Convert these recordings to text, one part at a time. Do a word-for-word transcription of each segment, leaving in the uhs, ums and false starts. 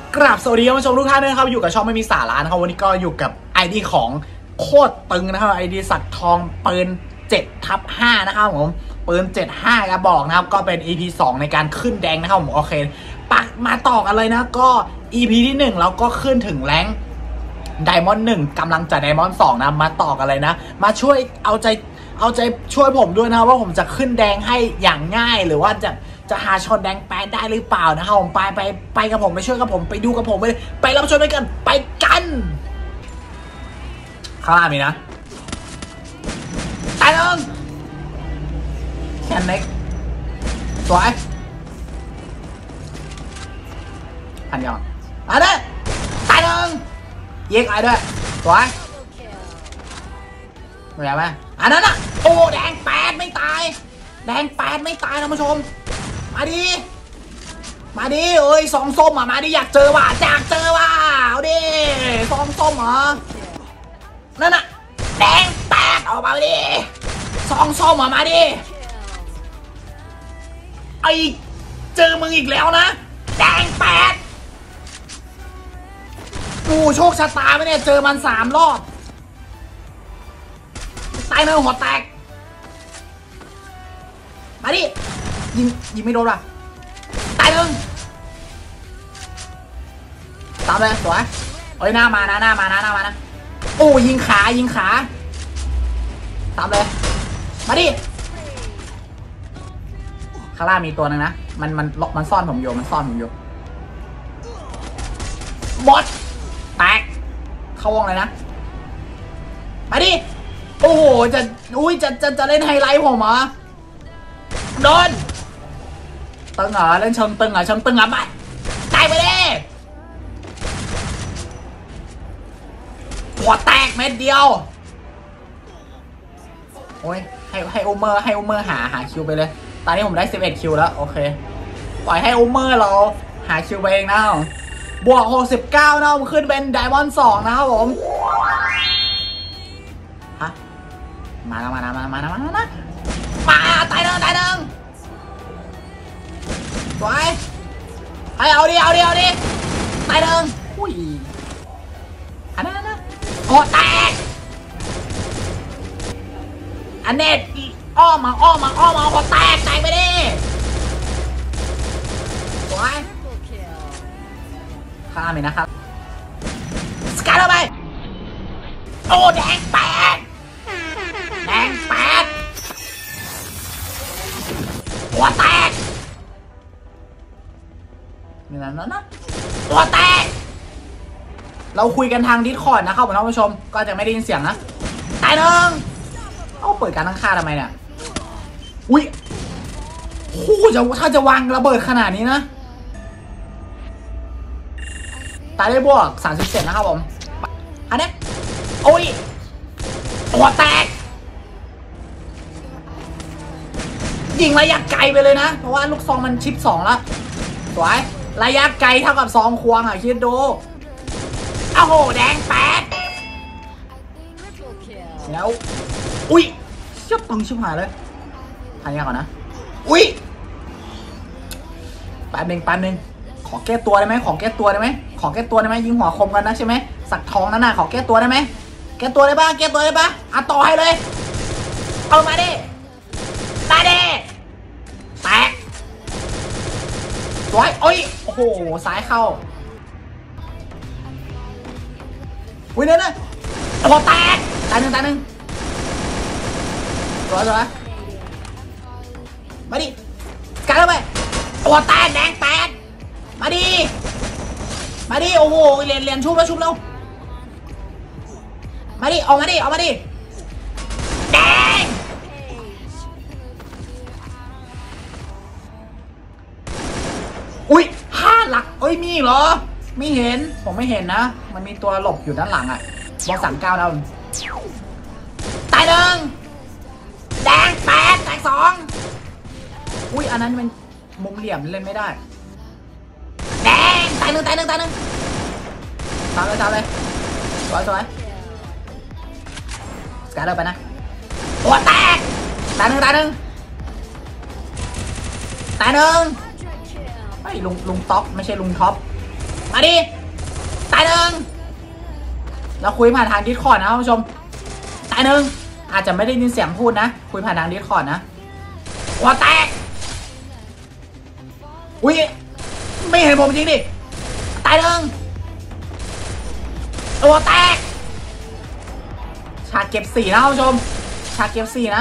กราบสวัสดีท่านผู้ชมทุกท่านนะครับอยู่กับช่องไม่มีสาระนะครับวันนี้ก็อยู่กับ ไอ ดี ของโคตรตึงนะครับ ไอ ดี สักทองปืน เจ็ดทับห้า นะครับผมปืน เจ็ดห้ากระบอกนะครับก็เป็น อี พี สองในการขึ้นแดงนะครับผมโอเคปักมาต่อกันเลยนะก็ อี พี ที่หนึ่งเราก็ขึ้นถึงแรงไดมอนด์หนึ่งกำลังจะไดมอนด์สองนะมาต่อกันเลยนะมาช่วยเอาใจเอาใจช่วยผมด้วยนะว่าผมจะขึ้นแดงให้อย่างง่ายหรือว่าจะจะหาช็อตแดงแปดได้หรือเปล่านะครับผมไปไปไปกับผมไปช่วยกับผมไปดูกับผมไปไปรับชมไปกันไปกันข้างล่างมีนะตายหนึ่งแคนเน็กสวยพันยอนอันนี้ตายหนึ่งเย็กไอ้ด้วยสวยไม่ได้ไหมอันนั้นอ่ะโอ้แดงแปดไม่ตายแดงแปดไม่ตายท่านผู้ชมมาดิมาดิเอ้ยซองส้มอ่ะมาดิอยากเจอว่ะอยากเจอว่ะเอาดิซองส้มเหรอนั่นน่ะแดงแปดออกมาดิซองส้มอ่ะมาดิไอเจอมึงอีกแล้วนะแดงแปดกูโชคชะตาไหมเนี่ยเจอมันสามรอบตายเนื้อหัวแตกมาดิยิงยิงไม่โดนว่ะตายหนึ่งตามเลยสวยเอ้ยหน้ามานะหน้ามานะหน้ามานะโอ้ยิงขายิงขาตามเลยมาดิข้างล่างมีตัวนึงนะมันมันมันซ่อนผมอยู่มันซ่อนผมอยู่บอสแตกเข้าวงเลยนะมาดิโอ้โหจะอุ้ยจะจะจะเล่นไฮไลท์ผมเหรอโดนตึงเหรอเล่นเชิงตึงเหรอเชิงตึงเหรอไปตายไปดิหัวแตกเม็ดเดียวโอ้ยให้ให้อูเมอร์ให้อูเมอร์หาหาคิวไปเลยตอนนี้ผมได้สิบเอ็ดคิวแล้วโอเคปล่อยให้อูเมอร์เราหาคิวไปเองนะบวกหกสิบเก้านะผมขึ้นเป็นไดมอนด์สองนะครับผมฮะมาแล้วมาแล้วมาแล้วมาแล้วมาแล้วนะมาตายหนึ่งตายหนึ่งสวยไอเอาดิเอาดิเอาดิตายหนึ่งอุ้ยอันนั้นนะโคตรแตกอันเน็ตอ้อมมาอ้อมมาอ้อมมาโคตรแตกแตกไปดิสวยข้ามเลยนะครับสกัดเอาไปโอ้แดงแปดแดงแปดหัวแตกนี่นั่นนะหัวแตกเราคุยกันทางดิสคอร์ดนะครับท่านผู้ชมก็จะไม่ได้ยินเสียงนะตายหนึ่งเอาเปิดการตั้งค่าทำไมเนี่ยอุ้ยโอ้โหจะถ้าจะวางระเบิดขนาดนี้นะตายได้บวกสามสิบเจ็ดนะครับผมอันนี้โอ้ยหัวแตกยิงระยะไกลไปเลยนะเพราะว่าลูกซองมันชิปสองแล้วสวยระยะไกลเท่ากับซองควงอ่ะคิดดูอ้าวโหแดงแปดแล้วอุ้ยเชี่ยตึงชิบหายเลยทายยากก่อนนะอุ้ยแป๊บนึงแป๊บนึงขอแก้ตัวได้ไหมขอแก้ตัวได้ไหมขอแก้ตัวได้ไหมยิงหัวคมกันนะใช่ไหมสักทองนั่นน่ะขอแก้ตัวได้ไหมแก้ตัวได้ปะแก้ตัวได้ปะอ่ะต่อให้เลยเอามาดิมาดิแตกสวยโอ้ยโอ้โหซ้ายเข้าอุ้ยเนี่ยนะโอ้โหแตกตายหนึ่งตายหนึ่งสวยสวยมาดิกันแล้วไปโอ้โหแตกแดงแปดมาดิมาดิโอ้โหเรียนเรียนชุบแล้วชุบแล้วมาดิออกมาดิออกมาดิแดงอุ้ยห้าหลักเอ้ยมีเหรอไม่เห็นผมไม่เห็นนะมันมีตัวหลบอยู่ด้านหลังอ่ะบล็อกสามเก้าแล้วตายหนึ่งแดงแปดแตกสองอุ้ยอันนั้นมันมุมเหลี่ยมเล่นไม่ได้แดงตายหนึ่งตายหนึ่งตายหนึ่งตามเลยตามเลยสวยสวยสกัดเลยไปนะหัวแตกตายหนึ่งตายหนึ่งตายหนึ่งไอ้ลุงลุงท็อปไม่ใช่ลุงท็อปมาดิตายหนึ่งเราคุยผ่านทางดิสคอร์ดนะท่านผู้ชมตายหนึ่งอาจจะไม่ได้ยินเสียงพูดนะคุยผ่านทางดิสคอร์ดนะหัวแตกอุ้ยไม่เห็นผมจริงดิตายหนึ่งตัวแตกฉากเก็บสี่นะท่านผู้ชมฉากเก็บสี่นะ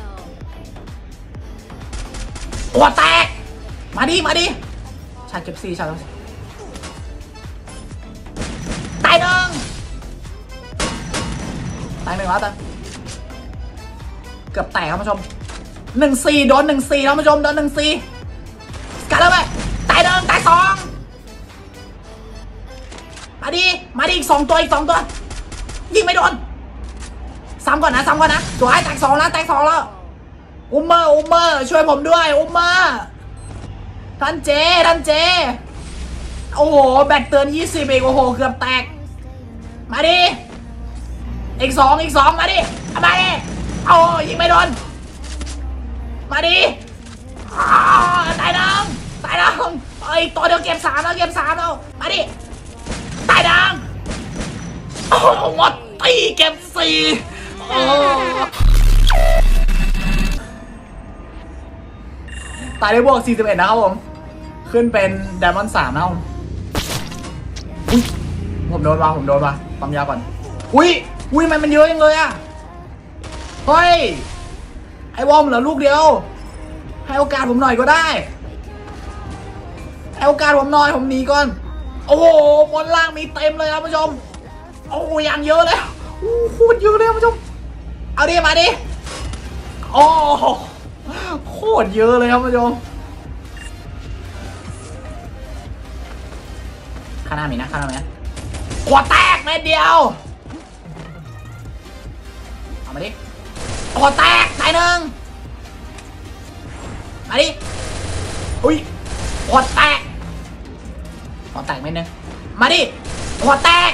ตัวแตกมาดิมาดิฉากเก็บสี่ฉากตายหนึ่งตายหนึ่งแล้วตายเกือบแตกครับผู้ชมหนึ่งสี่โดนหนึ่งสี่ท่านผู้ชมโดนหนึ่งสี่กันแล้วไปตายหนึ่งตายสองมาดิมาดิอีกสองตัวอีกสองตัวยิงไม่โดนซ้ำก่อนนะซ้ำก่อนนะตัวไอ้แตกสองแล้วแตกสองแล้วอุ้มเมอร์อุ้มเมอร์ช่วยผมด้วยอุ้มเมอร์ท่านเจท่านเจโอ้โหแบตเตือนยี่สิบเองโอ้โหเกือบแตกมาดิอีกสองอีกสองมาดิมาดิโอ้ยิงไม่โดนมาดิตายดังตายดังไอ้ตัวเดียวเก็บสามแล้วเก็บสามแล้วมาดิตายดังโอ้หมดตีเก็บสี่โอ้ตายได้บวกสี่สิบเอ็ดนะครับผมขึ้นเป็นไดมอนด์สามนะครับอุ้ยผมโดนมาผมโดนมาปั๊มยาก่อนอุ้ยอุ้ยมันมันเยอะจังเลยอะเฮ้ยไอ้วอมเหลือลูกเดียวให้โอกาสผมหน่อยก็ได้ให้โอกาสผมหน่อยผมหนีก่อนโอ้โหบนล่างมีเต็มเลยครับผู้ชมโอ้ยังเยอะเลยโอ้โหเยอะเลยครับผู้ชมเอาดิมาดิโอ้โคตรเยอะเลยครับผู้ชมข้างหน้ามีนะข้างหน้ามีนะหัวแตกเม็ดเดียวเอามาดิหัวแตกตายหนึ่งมาดิอุ้ยหัวแตกหัวแตกเม็ดนึงมาดิหัวแตก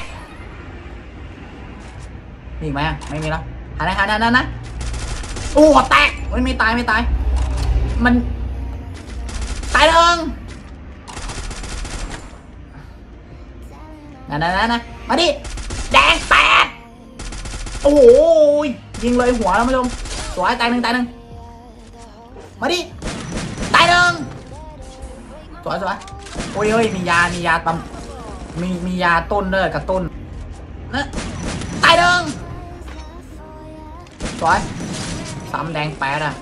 มีอีกไหมไม่มีแล้วหาได้หาได้นั่นนะโอ้หัวแตกไม่ไม่ตายไม่ตายมันตายหนึ่งนั่นนั่นนะมาดิแดงแปดโอ้โหยิงเลยหัวแล้วผู้ชมสวยตายหนึ่งตายหนึ่งมาดิตายหนึ่งสวยสวยโอ้ยเฮ้ยมียามียาตำมีมียาต้นเลยกระตุ้นนะตายหนึ่งสวยซ้ำแดงแปดอ่ะ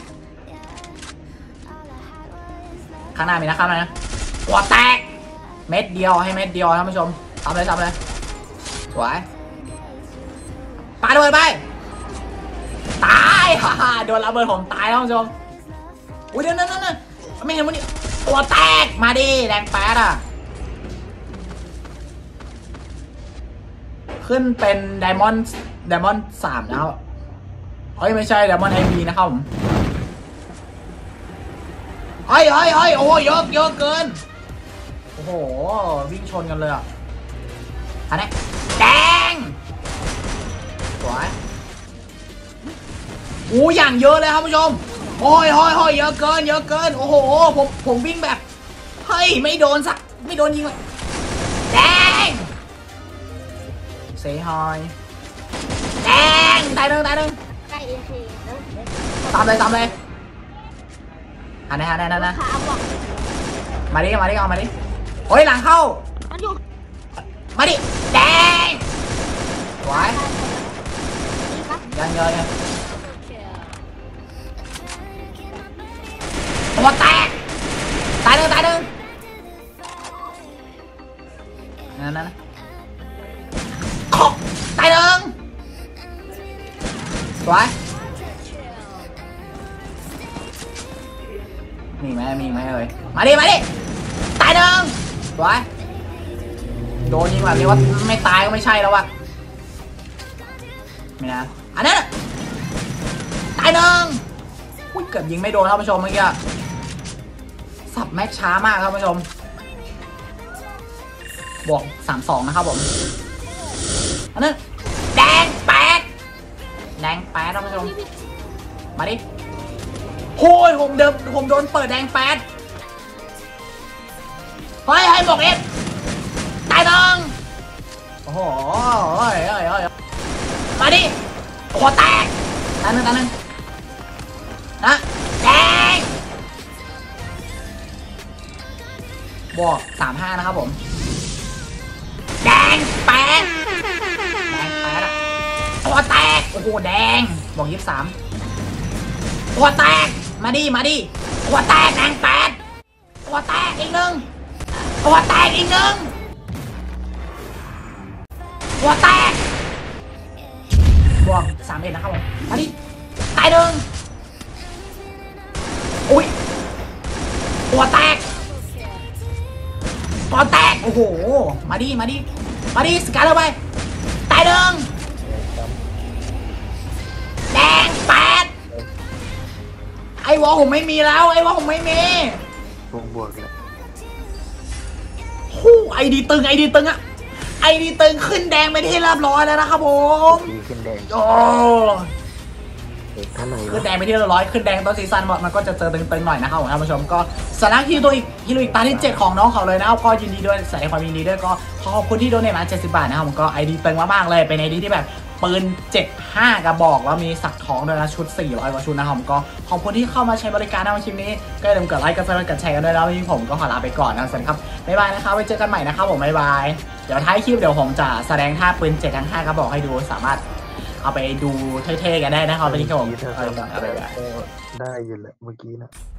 ข้างหน้ามีนะข้างหน้านะหัวแตกเม็ดเดียวให้เม็ดเดียวท่านผู้ชมทำเลยทำเลยสวยปาด้วยไปตายฮ่าฮ่าโดนระเบิดผมตายแล้วท่านผู้ชมอุ้ยเดี๋ยวนั่นนั่นไม่เห็นมันนี่ตัวแตกมาดิแดงแปดอ่ะขึ้นเป็นไดมอนด์ไดมอนด์สามแล้วเฮ้ยไม่ใช่ไดมอนด์ไอพีนะครับผมเฮ้ยเฮ้ยเฮ้ยโอ้เยอะเยอะเกินโอ้โหวิ่งชนกันเลยอ่ะอันนี้แดงสวยอู้อย่างเยอะเลยครับผู้ชมโอ้ยโอ้ยโอ้ยเยอะเกินเยอะเกินโอ้โหผมผมวิ่งแบบเฮ้ยไม่โดนสักไม่โดนยิงเลยแดงเซฮอยแดงตายหนึ่งตายหนึ่งตามเลยตามเลยอันไหนอันไหนนั่นนะมาดิมาดิเอามาดิโอ้ยหลังเข้ามาดิแดงสวยยังเยอะยังหัวแตกตายหนึ่งตายหนึ่งนั่นนั่นขอกตายหนึ่งสวยมีไหมมีไหมเอ่ยมาดิมาดิตายหนึ่งสวยโดนยิงแบบนี้ว่าไม่ตายก็ไม่ใช่แล้ววะไม่นะอันนั้นตายหนึ่งอุ้ยเกือบยิงไม่โดนครับผู้ชมเมื่อกี้สับแม็กช้ามากครับผู้ชมบวกสามสองนะครับผมอันนั้นแดงแปดแดงแปดครับผู้ชมมาดิโอ้ยผมเดิมผมโดนเปิดแดงแปดเฮ้ยให้บอกเอ็ดตายมาดิโอ้แตกตาหนึ่งตาหนึ่งนะแดงบวกสามห้านะครับผมแดงแปดแดงแปดอะตัวแตกโอ้โหแดงบวกยี่สิบสามตัวแตกมาดิมาดิตัวแตกแดงแปดตัวแตกอีกหนึ่งตัวแตกอีกหนึ่งตัวแตกบวกสามเอ็ดนะครับผมมาดิตายหนึ่งอุ้ยตัวแตกตัวแตกโอ้โหมาดิมาดิมาดิสกัดเลยไปตายหนึ่งแดงแปดไอ้วอลผมไม่มีแล้วไอ้วอลผมไม่มีวงบวกเลยฮู้ไอดีตึงไอดีตึงอะไอดีตึงขึ้นแดงไปที่เรียบร้อยแล้วนะครับผมขึ้นแดงโอ้ขึ้นแดงไปที่เรียบร้อยขึ้นแดงตอนซีซั่นมันก็จะเจอตึงๆหน่อยนะครับผมท่านผู้ชมก็สาระที่ตัวอีกฮิโรอิตาที่เจ็ดของน้องเขาเลยนะครับก็ยินดีด้วยแสดงความยินดีด้วยก็ขอขอบคุณที่โดเนทมาเจ็ดสิบบาทนะครับผมก็ไอดีตึงมากๆเลยเป็นไอดีที่แบบปืนเจ็ดห้ากระบอกแล้วมีสักทองด้วยนะชุดสี่ร้อยกว่าชุดนะครับผมก็ขอบคุณที่เข้ามาใช้บริการในคลิปนี้ก็อย่าลืมกดไลค์กดแชร์กดแชร์กันด้วยแล้ววันนี้ผมก็ขอลาไปก่อนนะสวัสดีครับบ๊ายบายนะครับไว้เจอกันใหม่นะครับผมบ๊ายบายเดี๋ยวท้ายคลิปเดี๋ยวผมจะแสดงท่าปืนเจ็ดทั้งห้ากระบอกให้ดูสามารถเอาไปดูเท่ๆกันได้นะครับวันนี้ครับผมได้อยู่แหละเมื่อกี้นะ